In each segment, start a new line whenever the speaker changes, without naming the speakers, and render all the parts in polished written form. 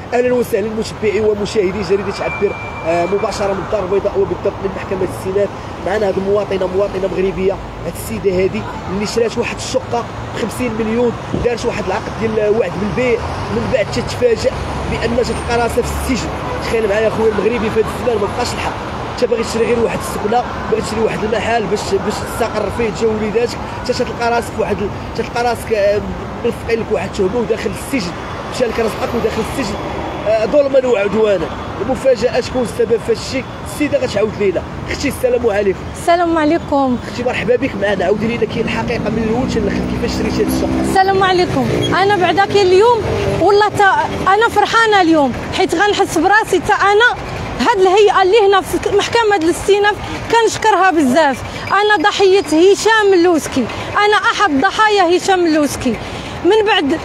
اهلا وسهلا متابعي ومشاهدي جريده عبر مباشره من الدار البيضاء وبالضبط من محكمه السينات. معنا هذه مواطنه مغربيه، هذه السيده هذه اللي شرات واحد الشقه ب 50 مليون، دارت واحد العقد ديال وعد بالبيع، من بعد تتفاجأ بان جات تلقى راسها في السجن. تخيل معايا خويا المغربي في هذا الزمان ما بقاش الحق، انت باغي تشري غير واحد السكنه، باغي تشري واحد المحل باش تستقر فيه تجا وليداتك، حتى تلقى راسك تلقى راسك مرفقين لك واحد التهمه وداخل السجن، مشى لك رزقك وداخل السجن ظلما وعدوانا. المفاجاه شكون السبب في هذا الشيء؟ السيده غتعاود لينا. اختي السلام عليكم.
السلام عليكم.
اختي مرحبا بك معنا، عاودي لينا كاين الحقيقه من الاول حتى الاخر كيفاش شريتي هذه الشقه.
السلام عليكم. انا بعدا كاين اليوم والله انا فرحانه اليوم حيت غنحس براسي انا هاد الهيئه اللي هنا في محكمه الاستئناف كنشكرها بزاف. انا ضحيه هشام اللوسكي، انا احد ضحايا هشام اللوسكي. من بعد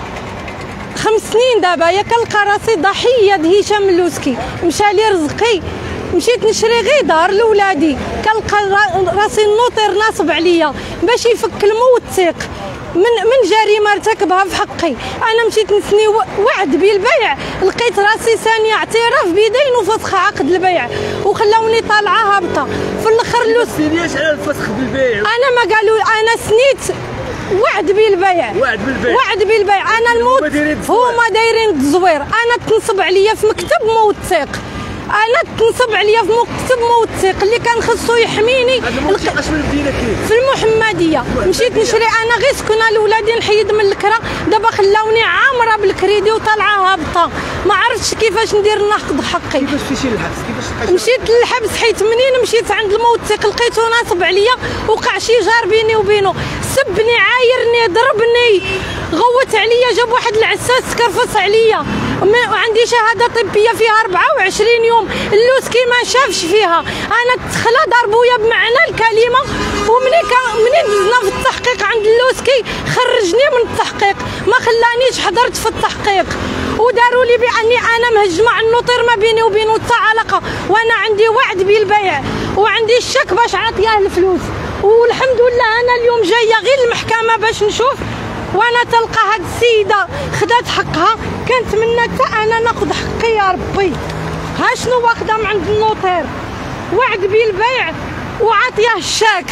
5 سنين دابا يا كنلقى راسي ضحيه هشام اللوسكي. مشى لي رزقي، مشيت نشري غير دار لولادي، كنلقى راسي النوطير ناصب عليا باش يفك الموثق من جريمه ارتكبها في حقي. انا مشيت نسني وعد بالبيع، لقيت راسي ثانيه اعتراف بيدين وفسخ عقد البيع وخلاوني طالعه هابطه. في الاخر
سنياش على الفسخ بالبيع.
انا ما قالوا، انا سنيت وعد بالبيع. وعد بالبيع. انا الموت هما دايرين التزوير. انا تنصب عليا في مكتب موثق، انا تنصب عليا في مكتب موثق اللي كان خصو يحميني.
اش من مدينه كاين؟
في المحمديه. مشيت نشري انا غير سكنه لولادي نحيد من الكرا، دابا خلاوني عامره بالكريدي وطالعه هابطه. ما عرفتش كيفاش ندير ناخذ حقي.
كيفاش مشيتي للحبس؟
مشيت للحبس حيت منين مشيت عند الموثق لقيتو ناصب عليا، وقع شي جار بيني وبينه، سبني عايرني ضربني غوت عليا، جاب واحد العساس كرفص عليا. عندي شهاده طبيه فيها 24 يوم، اللوسكي ما شافش فيها. انا تخلى ضربويا بمعنى الكلمه، ومنين دزنا في التحقيق عند اللوسكي خرجني من التحقيق، ما خلانيش حضرت في التحقيق، وداروا لي باني انا مهجمه على النوطير ما بيني وبينه حتى علاقه، وانا عندي وعد بالبيع وعندي الشك باش عطياه الفلوس. والحمد لله انا اليوم جايه غير المحكمه باش نشوف، وانا تلقى هاد السيده خدات حقها. كنتمنى حتى انا ناخذ حقي يا ربي. ها شنو واخده من عند النوطير؟ وعد بالبيع وعطياه الشاك.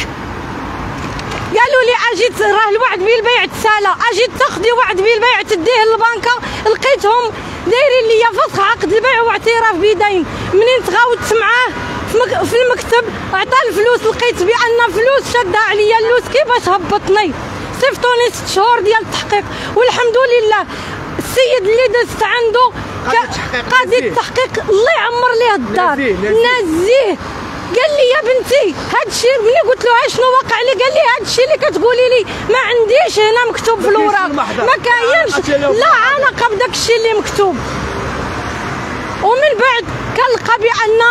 قالوا لي اجي راه الوعد بالبيع تسالى، اجي تاخذي وعد بالبيع تديه للبنكه، لقيتهم دايرين ليا فسخ عقد البيع واعتراف بيدين. منين تغاودت معاه في المكتب عطى الفلوس، لقيت بان فلوس شادها عليا اللوسكي باش هبطني. صيفطوني 6 شهور ديال التحقيق، والحمد لله السيد اللي دزت عنده قاضي التحقيق الله يعمر ليه الدار نزيه. قال لي يا بنتي هاد الشيء، ملي قلت له شنو وقع لي قال لي هاد الشيء اللي كتقولي لي ما عنديش هنا مكتوب في الوراق، ما كاينش لا علاقه بداك الشيء اللي مكتوب. ومن بعد كنلقى بان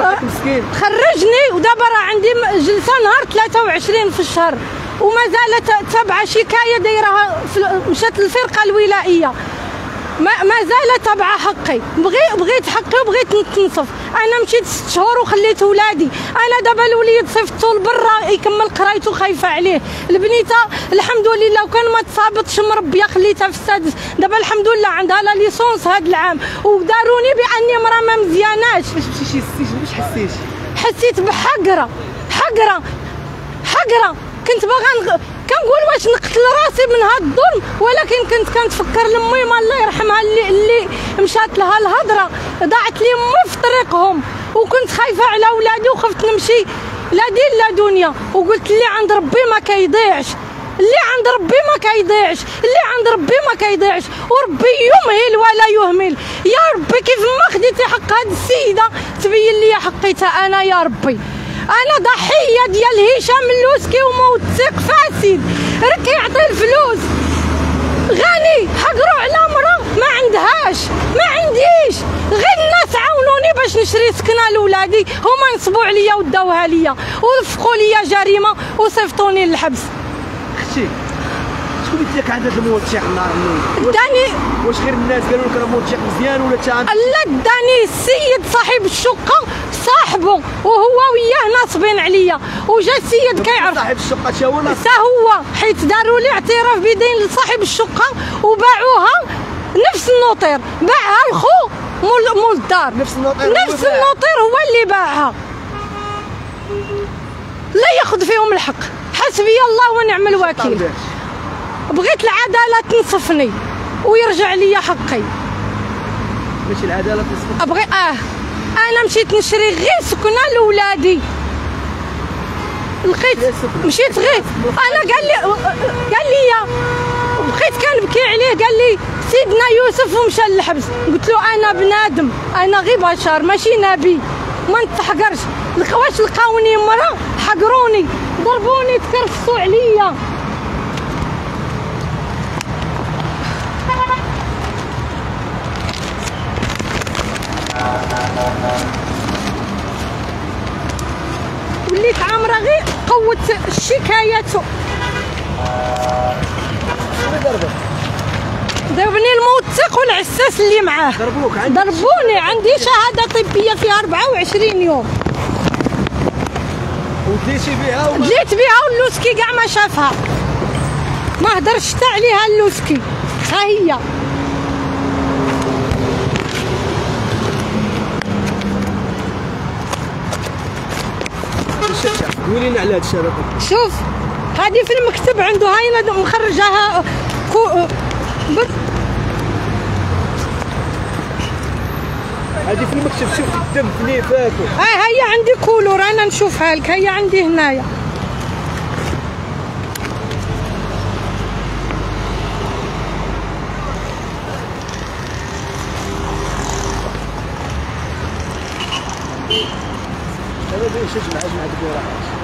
خرجني، ودابا راه عندي جلسه نهار 23 في الشهر، وما زالت تابعه شكايه دايرها مشات للفرقه الولائيه، ما زالت تابعه حقي. بغيت حقي وبغيت نتنصف. انا مشيت 6 شهور وخليت ولادي. انا دابا الوليد صيفطو لبرا يكمل قرايته، خايفه عليه. البنيته الحمد لله وكان ما تصابتش مربيه، خليتها في السادس. دابا الحمد لله عندها لا ليسونس هذا العام، وداروني باني مرا ما مزياناش.
باش مشيتي للسجن واش حسيتي؟
حسيت بحقره كنت باغا كنقول واش نقتل راسي من هاد الظلم، ولكن كنت كنتفكر لامي ما الله يرحمها اللي مشات لها الهضره، ضاعت لي امي في طريقهم، وكنت خايفه على ولادي وخفت نمشي لا دين لا دنيا، وقلت اللي عند ربي ما كيضيعش، اللي عند ربي ما كيضيعش، اللي عند ربي ما كيضيعش، وربي يمهل ولا يهمل. يا ربي كيف ما خديتي حق هاد السيده تبين لي حقيتها انا يا ربي. انا ضحيه ديال هشام اللوسكي وموثق فاسد، رك يعطي الفلوس غني حقروا على مرا ما عندهاش، ما عنديش غير الناس عاونوني باش نشري سكنه لولادي، هما نصبوا عليا وداوها ليا ولفقوا ليا جريمه وصيفطوني للحبس.
اختي شكون اللي داك عند هذا الموثق النهار الاول؟
داني
واش غير الناس قالوا لك راه موثق مزيان ولا تا؟
لا داني السيد صاحب الشقه صاحبه وهو وياه ناصبين عليا، وجا السيد كيعرف
صاحب الشقه تا هو
حتى هو، حيت داروا لي اعتراف بيدين لصاحب الشقه وباعوها نفس النوطير، باعها لخو مول الدار.
نفس النوطير
هو اللي باعها. لا ياخذ فيهم الحق. حسبي الله ونعم الوكيل. بغيت العداله تنصفني ويرجع لي حقي.
ماشي العداله تنصفك.
ابغي انا مشيت نشري غير سكنه لولادي، لقيت مشيت غير انا قال لي بقيت كنبكي عليه، قال لي سيدنا يوسف ومشى للحبس. قلت له انا بنادم، انا غير بشر ماشي نبي، ما نتحقرش. واش لقاوني مرة حقروني، ضربوني، تكرفسوا عليا. وليت عامره غير قوه الشكايات. ضربني الموثق والعساس اللي معاه. ضربوني. عندي شهاده طبيه فيها 24 يوم. دليت بها واللوسكي كاع ما شافها، ما هدرش حتى عليها اللوسكي. ها هي
قولي لنا على هذا الشيء.
شوف هذه في المكتب عنده، هاي انا مخرجاها
هذه في المكتب. شوف الدم في نيفاته.
هي عندي كولور، انا نشوفها لك. هي عندي هنايا.
هذا باش يجمع الدكتور.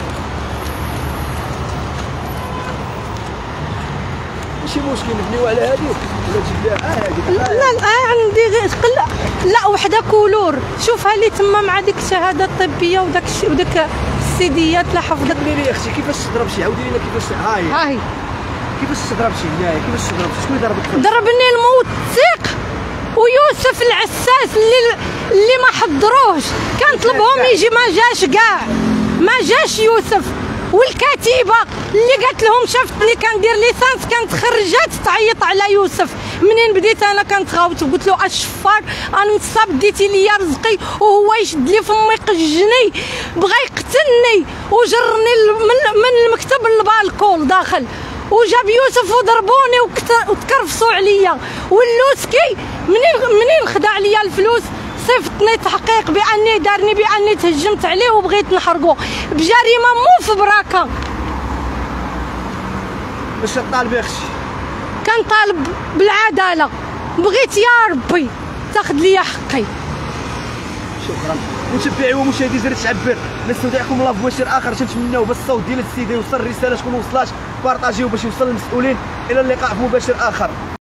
ماشي مشكل نبنيو على هذه ولا تجيب هذه.
لا عندي غير لا وحده كولور. شوفها لي تما مع ديك الشهاده الطبيه وداك السيديات لا حفظك.
قولي لي اختي كيفاش تضرب شي، عاودي لنا كيفاش.
هاي
كيفاش تضرب شي هنايا، كيفاش تضرب شي، شكون اللي ضربك؟
ضربني الموثق ويوسف العساس اللي ما حضروهش. كان طلبهم يجي، ما جاش كاع، ما جاش يوسف. والكاتبه اللي قالت لهم شافتني كندير ليسانس كانت خرجات تعيط على يوسف. منين بديت انا كنتغاوت وقلت له الشفار انا مصاب، ديتي لي رزقي وهو يشد لي فمي يقجني، بغى يقتلني وجرني من المكتب للبالكول داخل، وجاب يوسف وضربوني وتكرفسوا عليا. واللوسكي منين خدع لي الفلوس صيفطني تحقيق باني دارني باني تهجمت عليه وبغيت نحرقه بجريمه مو في براكه.
باش طالب يا اختي؟
كنطالب بالعداله، بغيت يا ربي تاخذ لي حقي.
شكرا. متابعي ومشاهدي زر تعبر، نستودعكم الله في مباشر اخر. تنتمناو بس الصوت ديال السيد يوصل، الرساله تكون وصلات، بارطاجيو باش يوصل للمسؤولين. الى اللقاء في مباشر اخر.